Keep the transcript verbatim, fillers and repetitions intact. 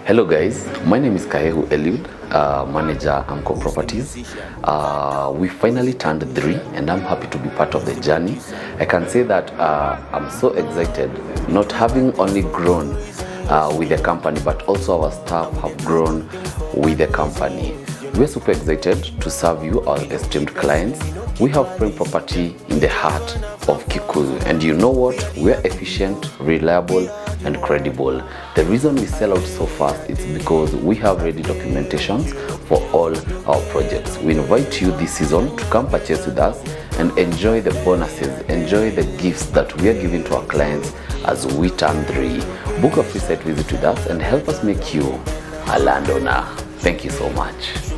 Hello guys, my name is Kahihu, uh, manager Amco Properties. Uh, we finally turned three and I'm happy to be part of the journey. I can say that uh, I'm so excited, not having only grown uh, with the company, but also our staff have grown with the company. We're super excited to serve you, our esteemed clients. We have prime property in the heart of Kikuyu, and you know what? We're efficient, reliable, and credible. The reason we sell out so fast is because we have ready documentations for all our projects. We invite you this season to come purchase with us and enjoy the bonuses, enjoy the gifts that we are giving to our clients as we turn three. Book a free site visit with us and help us make you a landowner. Thank you so much.